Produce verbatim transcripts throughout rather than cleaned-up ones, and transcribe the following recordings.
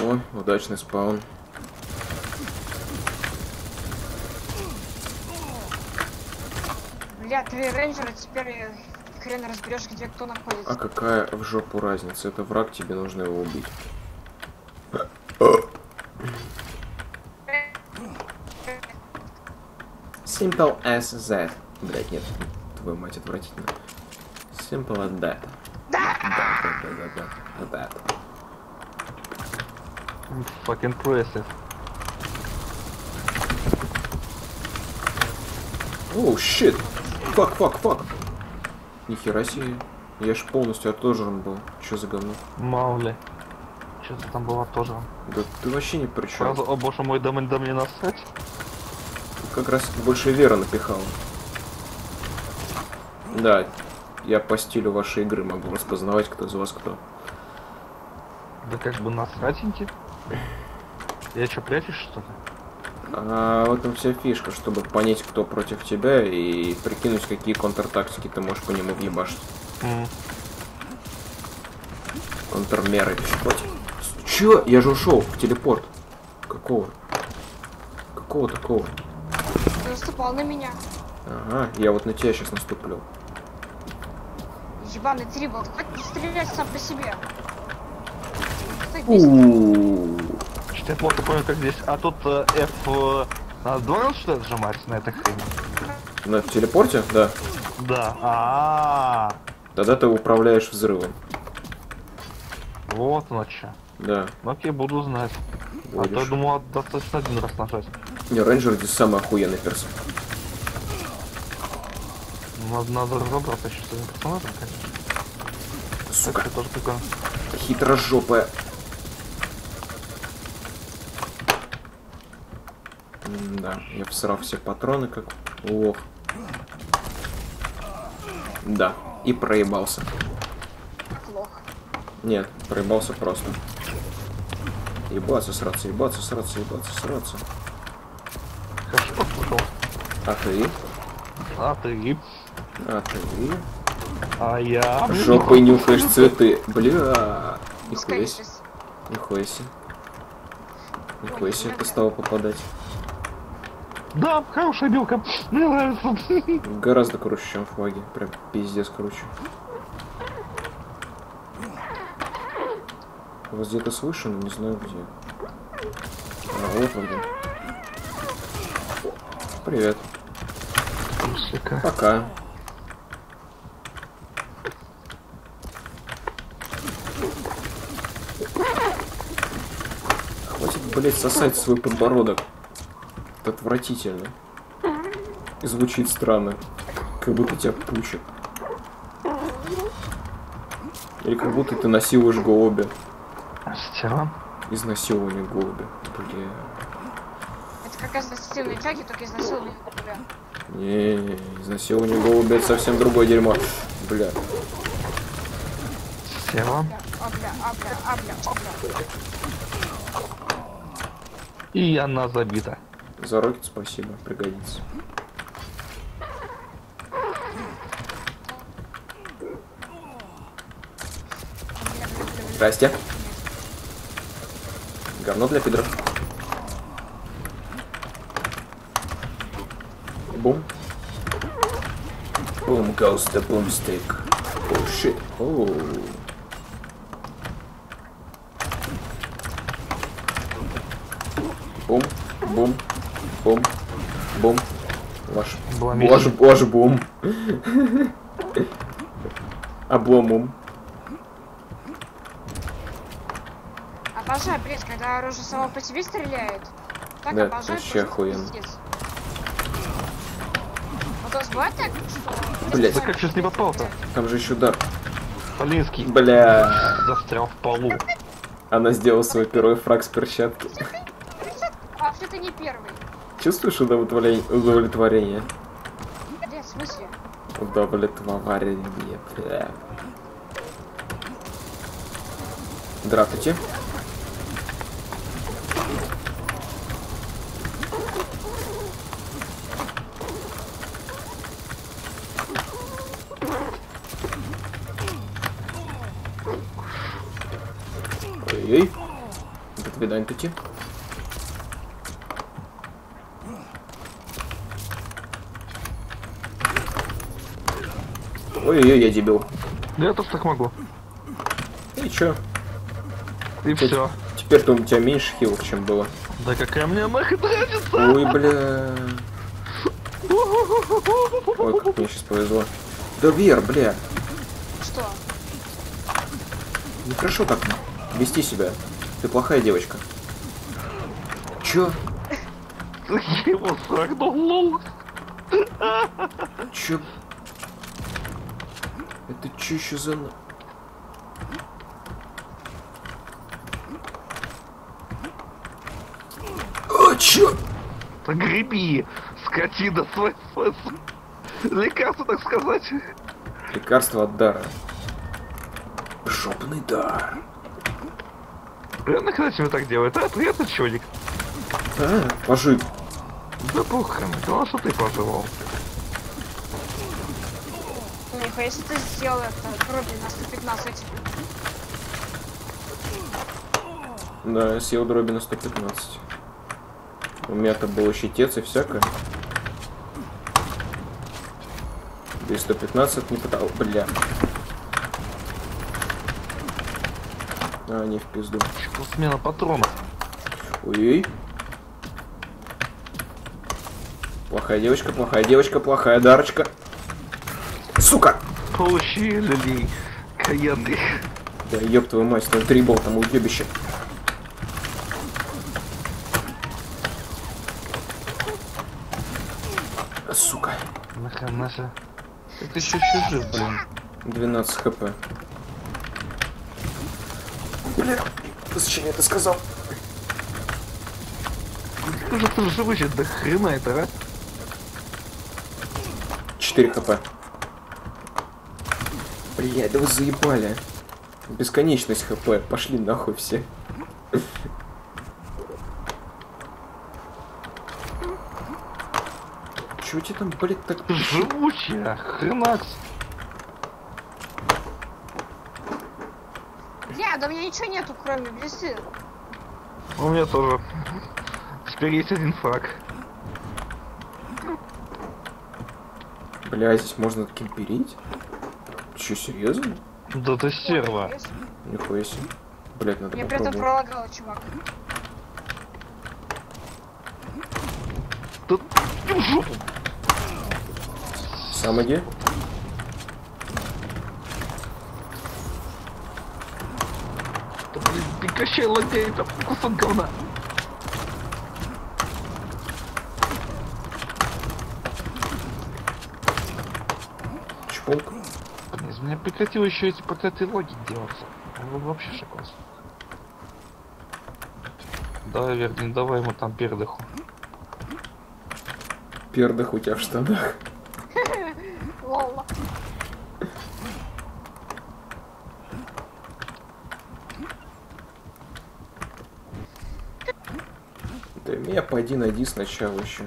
О, удачный спаун. Бля, ты рейнджер, а теперь хрен разберешь, где кто находится. А какая в жопу разница? Это враг, тебе нужно его убить. Simple as that. Блять, нет. Твою мать, отвратительно. Simple as that. Да, да, да, да, да, да. Fucking impressive. Оу, щит. Фак, фак, фак. Нихера себе. Я ж полностью отожран был. Чё за говно? Маули. Что-то там было тоже. Да ты вообще ни при чём. Сразу, о боже мой, да мне, да мне насрать. Как раз больше Вера напихала. Да, я по стилю вашей игры могу распознавать, кто из вас кто. Да как бы насратеньки. Я что, прячусь, что ли? А в этом вся фишка, чтобы понять, кто против тебя, и прикинуть, какие контртактики ты можешь по нему въебашить. Mm. Контрмеры. Чё? Я же ушел в телепорт. Какого? Какого такого? Ты наступал на меня. Ага, я вот на тебя сейчас наступлю. Ебаный трибл, хватит стрелять сам по себе. Что-то я плохо понял, как здесь. А тут э, F... Э, надо два раза что ли сжимать на этой хрени? На телепорте? Да. Да. А, -а, -а. Тогда ты управляешь взрывом. Вот оно что. Да. Окей, буду знать. Будешь. А то я думал, достаточно один раз нажать. Не, рейнджер здесь самый охуенный перс. Надо, надо разобраться еще с этим персонажем, конечно. Сука. Это тоже прикольно. Хитрожопая. Да, я всрал все патроны как лох. Да, и проебался. Плохо. Нет, проебался просто. Ебаться, сраться, ебаться, сраться, ебаться, сраться. Хорошо послушал. А ты? А ты? А ты? А я? Жопой нюхаешь цветы. Бля. Нихуя себе. Нихуя себе. Нихуя себе ты стал попадать. Да, хорошая белка. Мне нравится. Гораздо круче, чем в флаге. Прям пиздец круче. Вас где-то слышу, но не знаю где. А, вот он где. Привет. Шика. Пока. Хватит, блять, сосать свой подбородок. Это отвратительно. И звучит странно. Как будто тебя пучат. Или как будто ты насилуешь голубя. Что? Изнасилование голубя. Бля. Это как ассоциативные чаги, только изнасилование голубя. Не, изнасилование голубя это совсем другое дерьмо. Бля. Села. Абля, абля, абля, абля. И она забита. За рокет спасибо, пригодится. Здрасте. Говно для пидоров. Бум. Бум goes the boomstick. Oh shit. Oh. Бум, бум, бум, бум. Ваш, ваш, ваш бум. Обломум. Обожаю, блядь, когда оружие само по себе стреляет. Так Да, обожаю. вообще охуенно. Вот у вас бывает так, что... Блять. Да как сейчас не попал-то? Там же еще удар. Полинский. Бля. Застрял в полу. Она сделала свой первый фраг с перчатки. А что ты не первый? Чувствуешь удовлетворение? Удовлетворение? Блядь, в смысле? Удовлетворение, бля. Здравствуйте. Ой-ой. Да Видань таки. Ой-ой-ой, я дебил. Я тоже так могу. И чё? И Те- все. Теперь-то у тебя меньше хилов, чем было. Да какая мне нахуй нравится! Ой, бля. Ой, как мне сейчас повезло. Да, Вер, бля. Что? Нехорошо так вести себя. Ты плохая девочка. Чё? Я его срагнул, лол. Чё? Это чё еще за... на- А, чё? Греби, скотина, свой, свой, свой. Лекарство, так сказать. Лекарство от дара. Жопный дар. Реально, когда тебе так делают, а? Приятный чудик. А, пожив. Да похрен, главное, что ты поживал. Миха, если ты сделал это, дроби на сто пятнадцать. Да, я съел дроби на сто пятнадцать. У меня-то был щитец и всякое. Да и сто пятнадцать не пытал. Бля. А, не в пизду. Что смена патронов? Ой. Плохая девочка, плохая девочка, плохая дарочка. Сука! Получи, люлей, каянный. Да ёб твою мать, там три болта, там уебище. Сука. Нахрен наша. Это еще чуть жив, блин. двенадцать хп. Бля, зачем я это сказал? Ты же ты живущий, до хрена это, а? четыре хп. Блядь, да вы заебали. Бесконечность хп. Пошли нахуй все. Чего тебе там, блядь, так... Живучая, хренакс. Бля, да у меня ничего нету, кроме блесы. У меня тоже. Теперь есть один фраг. Бля, здесь можно кемперить? Че, серьезно? Да ты стерва. Нихуя себе. Блядь, надо Я при этом попробовать. пролагал, чувак. Тут в жопу. Сам иди. Да, блин, прекращай лагай, там кусок говна. Чпонк. Блин, из меня прекратил еще эти проклятые логи делаться. Он вообще шокос. Давай, Вердин, давай ему там передыху. Пердых у тебя в штанах. Лол. Да меня пойди найди сначала еще.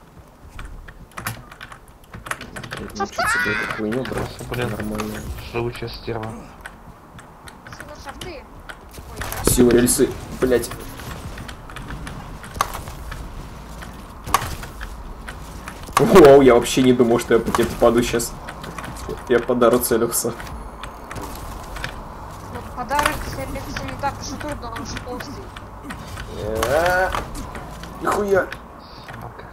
Научиться себе эту хуйню брать. Блин. Нормально. Живучая стерва. Сила шахты. Сила рельсы. Блять. Вау, я вообще не думал, что я по тебе попаду сейчас. Я по дару целился. Вот подарок целиться не так уж и трудно, он уж толстый. Э, Нихуя. Собака.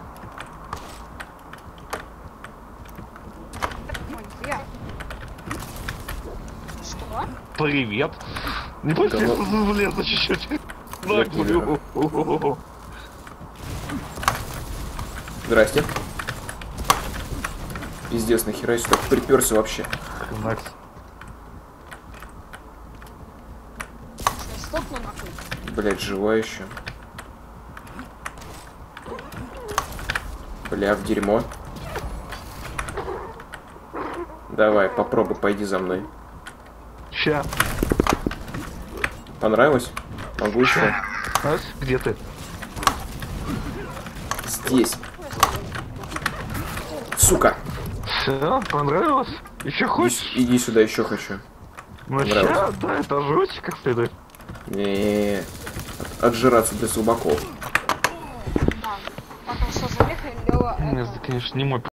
Ой, нихуя. Что? Привет. Не бойся, Да я ладно. залезу чуть-чуть. Я Так, понял. блю. Здрасте. Пиздец, нахера я сюда приперся вообще. Макс. Что, я стопну нахуй? Блять, жива еще. Бля, в дерьмо. Давай, попробуй, пойди за мной. Ща. Понравилось? Могу еще? А, где ты? Здесь. Сука. Все, понравилось? Еще Иди, хочешь? иди сюда, еще хочу. Ну понравилось. ща, да, это жуть как следует. Не, отжираться для слабаков. Да. Потому что за них Лёва Ну, это... это, конечно, не мой